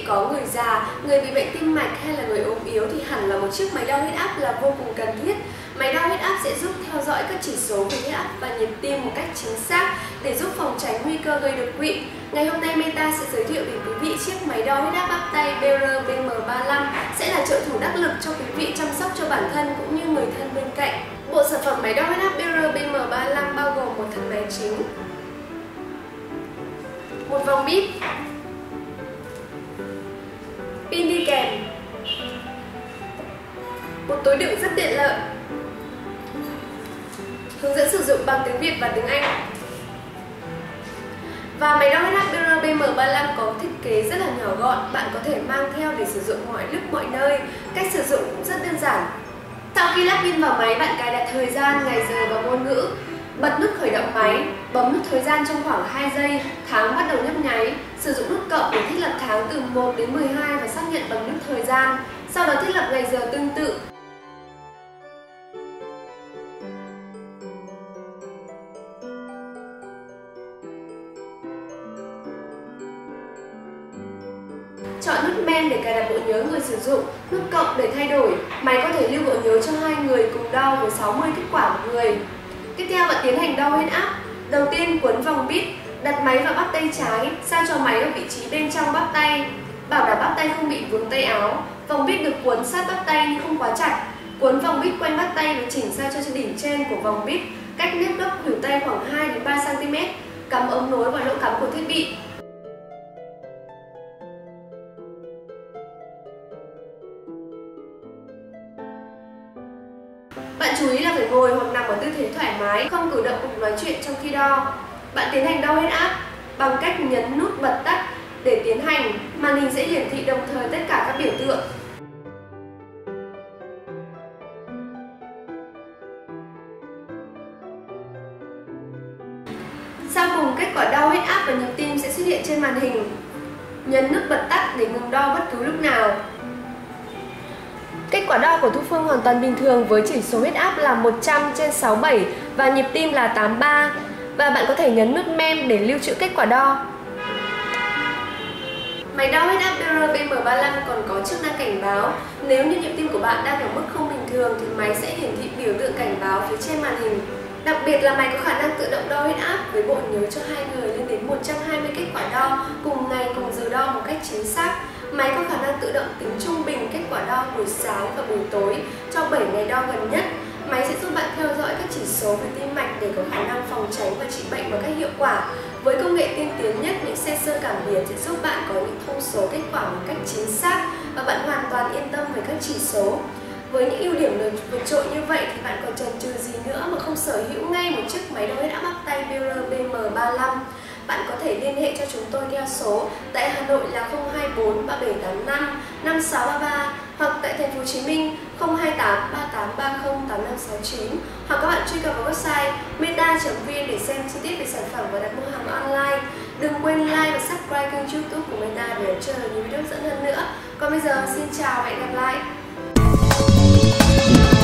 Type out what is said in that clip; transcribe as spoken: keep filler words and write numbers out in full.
có người già, người bị bệnh tim mạch hay là người ốm yếu thì hẳn là một chiếc máy đo huyết áp là vô cùng cần thiết. Máy đo huyết áp sẽ giúp theo dõi các chỉ số về huyết áp và nhịp tim một cách chính xác để giúp phòng tránh nguy cơ gây đột quỵ. Ngày hôm nay Meta sẽ giới thiệu đến quý vị chiếc máy đo huyết áp bắp tay B R B M ba lăm sẽ là trợ thủ đắc lực cho quý vị chăm sóc cho bản thân cũng như người thân bên cạnh. Bộ sản phẩm máy đo huyết áp B R B M ba lăm bao gồm một thân máy chính, một vòng bit, pin đi kèm, một túi đựng rất tiện lợi, hướng dẫn sử dụng bằng tiếng Việt và tiếng Anh. Và máy đo huyết áp B R B M ba lăm có thiết kế rất là nhỏ gọn, bạn có thể mang theo để sử dụng mọi lúc mọi nơi. Cách sử dụng cũng rất đơn giản. Sau khi lắp pin vào máy, bạn cài đặt thời gian, ngày giờ và ngôn ngữ, bật nút khởi động máy, bấm nút thời gian trong khoảng hai giây, tháng bắt đầu nhấp nháy, sử dụng nút cộng để thiết lập tháng từ một đến mười hai và xác nhận bằng nút thời gian, sau đó thiết lập ngày giờ tương tự. Chọn nút men để cài đặt bộ nhớ người sử dụng, nút cộng để thay đổi. Máy có thể lưu bộ nhớ cho hai người cùng đo với sáu mươi kết quả một người. Tiếp theo bạn tiến hành đo huyết áp. Đầu tiên quấn vòng bit, đặt máy vào bắp tay trái, sao cho máy ở vị trí bên trong bắp tay, bảo đảm bắp tay không bị vướng tay áo. Vòng bit được quấn sát bắp tay nhưng không quá chặt. Quấn vòng bit quanh bắp tay và chỉnh sao cho đỉnh trên của vòng bit cách nếp gấp khuỷu tay khoảng hai đến ba xăng ti mét. Cắm ống nối vào lỗ cắm của thiết bị. Bạn chú ý là phải ngồi hoặc nằm ở tư thế thoải mái, không cử động hoặc nói chuyện trong khi đo. Bạn tiến hành đo huyết áp bằng cách nhấn nút bật tắt để tiến hành. Màn hình sẽ hiển thị đồng thời tất cả các biểu tượng. Sau cùng, kết quả đo huyết áp và nhịp tim sẽ xuất hiện trên màn hình. Nhấn nút bật tắt để ngừng đo bất cứ lúc nào. Kết quả đo của Thu Phương hoàn toàn bình thường với chỉ số huyết áp là một trăm trên sáu mươi bảy và nhịp tim là tám mươi ba. Và bạn có thể nhấn nút mem để lưu trữ kết quả đo. Máy đo huyết áp B R B M ba lăm còn có chức năng cảnh báo. Nếu như nhịp tim của bạn đang ở mức không bình thường thì máy sẽ hiển thị biểu tượng cảnh báo phía trên màn hình. Đặc biệt là máy có khả năng tự động đo huyết áp với bộ nhớ cho hai người lên đến một trăm hai mươi kết quả đo cùng ngày cùng giờ đo một cách chính xác. Máy có khả năng tự động tính trung bình kết quả đo buổi sáng và buổi tối cho bảy ngày đo gần nhất. Máy sẽ giúp bạn theo dõi các chỉ số về tim mạch để có khả năng phòng tránh và trị bệnh một cách hiệu quả. Với công nghệ tiên tiến nhất, những sensor cảm biến sẽ giúp bạn có những thông số kết quả một cách chính xác và bạn hoàn toàn yên tâm về các chỉ số. Với những ưu điểm vượt trội như vậy thì bạn còn chần chừ gì nữa mà không sở hữu ngay một chiếc máy đo huyết áp bắp tay B R B M ba lăm. Bạn có thể liên hệ cho chúng tôi theo số tại Hà Nội là không hai bốn ba bảy tám năm năm sáu ba ba hoặc tại thành phố Hồ Chí Minh không hai tám ba tám ba không tám năm sáu chín, hoặc các bạn truy cập vào website meta chấm vn để xem chi tiết về sản phẩm và đặt mua hàng online. Đừng quên like và subscribe kênh YouTube của Meta để chờ nhiều video hấp dẫn hơn nữa. Còn bây giờ xin chào và hẹn gặp lại.